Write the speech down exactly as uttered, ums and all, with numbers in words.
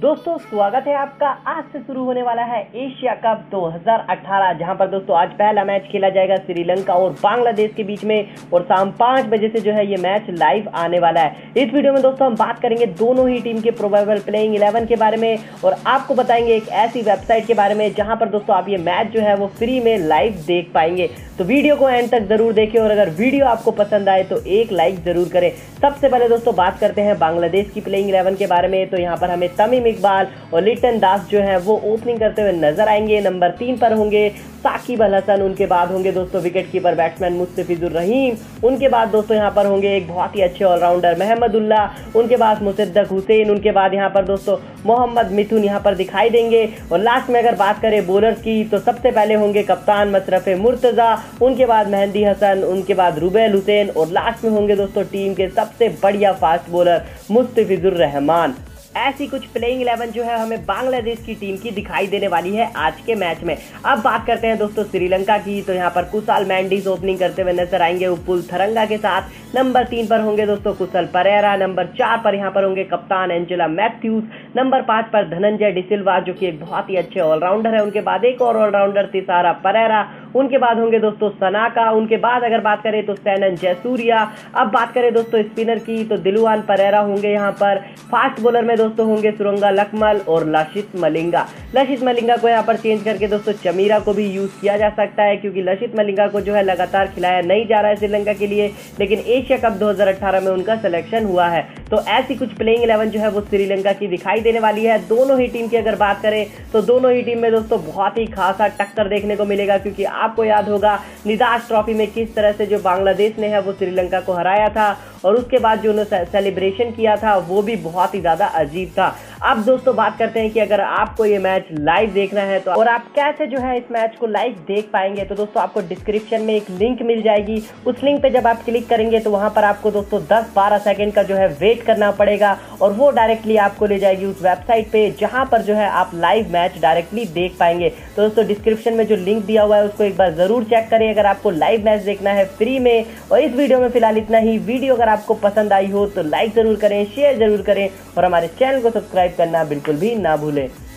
दोस्तों स्वागत है आपका। आज से शुरू होने वाला है एशिया कप दो हज़ार अठारह, जहां पर दोस्तों आज पहला मैच खेला जाएगा श्रीलंका और बांग्लादेश के बीच में और शाम पाँच बजे से जो है ये मैच लाइव आने वाला है। इस वीडियो में दोस्तों हम बात करेंगे दोनों ही टीम के प्रोबेबल प्लेइंग इलेवन के बारे में और आपको बताएंगे एक ऐसी वेबसाइट के बारे में जहां पर दोस्तों आप ये मैच जो है वो फ्री में लाइव देख पाएंगे। तो वीडियो को एंड तक जरूर देखें और अगर वीडियो आपको पसंद आए तो एक लाइक जरूर करें। सबसे पहले दोस्तों बात करते हैं बांग्लादेश की प्लेइंग इलेवन के बारे में। तो यहाँ पर हमें तमीम इकबाल और लिटन दास जो है वो ओपनिंग करते हुए नजर आएंगे। नंबर तीन पर होंगे साकिब अल हसन, उनके बाद होंगे दोस्तों wicket keeper batsman Mustafizur Rahim, उनके बाद दोस्तों यहाँ पर होंगे एक बहुत ही अच्छे ऑलराउंडर महमदुल्लाह, उनके बाद मुसद्दक हुसैन, उनके बाद यहाँ पर दोस्तों मोहम्मद मिथुन यहाँ पर दिखाई देंगे। और लास्ट में अगर बात करें बॉलर्स की तो सबसे पहले होंगे कप्तान मशरफ मुर्तजा, उनके बाद मेहंदी हसन, उनके बाद रुबैल हुसैन और लास्ट में होंगे दोस्तों टीम के सबसे बढ़िया फास्ट बॉलर मुस्तफिजुर रहमान। ऐसी कुछ प्लेइंग इलेवन जो है हमें बांग्लादेश की टीम की दिखाई देने वाली है आज के मैच में। अब बात करते हैं दोस्तों श्रीलंका की। तो यहाँ पर कुशाल मेंडिस ओपनिंग करते हुए नजर आएंगे उपुल थरंगा के साथ। नंबर तीन पर होंगे दोस्तों कुशल परेरा, नंबर चार पर यहाँ पर होंगे कप्तान एंजेला मैथ्यूज, नंबर पांच पर धनंजय डिसिल्वा जो कि एक बहुत ही अच्छे ऑलराउंडर है, उनके बाद एक और ऑलराउंडर तिसारा परेरा, उनके बाद होंगे दोस्तों सनाका, उनके बाद अगर बात करें तो सैनन जयसूर्या। अब बात करें दोस्तों स्पिनर की तो दिलवान परेरा होंगे यहाँ पर। फास्ट बॉलर में दोस्तों होंगे सुरंगा लकमल और लसित मलिंगा। लसित मलिंगा को यहाँ पर चेंज करके दोस्तों चमीरा को भी यूज किया जा सकता है, क्योंकि लसित मलिंगा को जो है लगातार खिलाया नहीं जा रहा है श्रीलंका के लिए, लेकिन एशिया कप दो हज़ार अठारह में उनका सिलेक्शन हुआ है। तो ऐसी कुछ प्लेइंग इलेवन जो है वो श्रीलंका की दिखाई देने वाली है। दोनों ही टीम की अगर बात करें तो दोनों ही टीम में दोस्तों बहुत ही खासा टक्कर देखने को मिलेगा, क्योंकि आपको याद होगा निदाश ट्रॉफी में किस तरह से जो बांग्लादेश ने है वो श्रीलंका को हराया था और उसके बाद जो उन्होंने सेलिब्रेशन किया था वो भी बहुत ही ज्यादा अजीब था। अब दोस्तों बात करते हैं कि अगर आपको ये मैच लाइव देखना है तो और आप कैसे जो है इस मैच को लाइव देख पाएंगे, तो दोस्तों आपको डिस्क्रिप्शन में एक लिंक मिल जाएगी। उस लिंक पे जब आप क्लिक करेंगे तो वहां पर आपको दोस्तों दस बारह सेकंड का जो है वेट करना पड़ेगा और वो डायरेक्टली आपको ले जाएगी उस वेबसाइट पे जहां पर जो है आप लाइव मैच डायरेक्टली देख पाएंगे। तो दोस्तों डिस्क्रिप्शन में जो लिंक दिया हुआ है उसको एक बार जरूर चेक करें अगर आपको लाइव मैच देखना है फ्री में। और इस वीडियो में फिलहाल इतना ही। वीडियो अगर आपको पसंद आई हो तो लाइक जरूर करें, शेयर जरूर करें और हमारे चैनल को सब्सक्राइब करना बिल्कुल भी ना भूलें।